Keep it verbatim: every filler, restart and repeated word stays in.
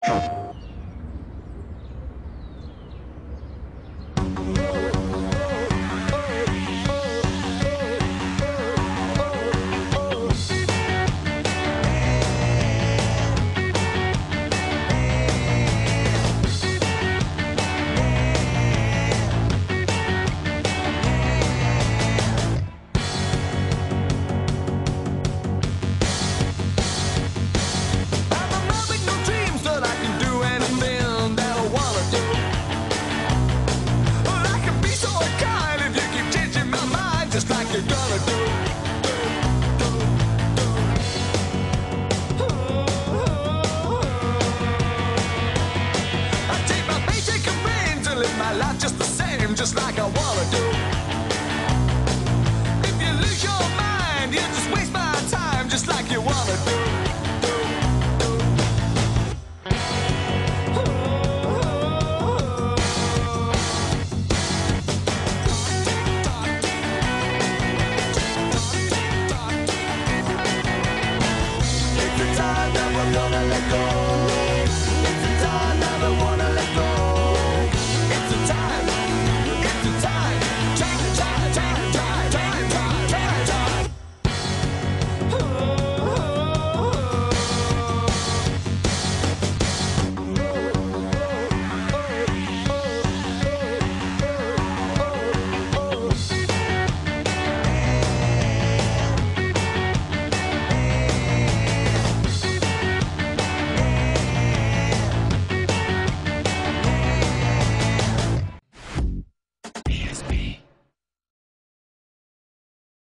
Just like I wanna do. If you lose your mind, you just waste my time, just like you wanna do. It's the time that we're gonna let go.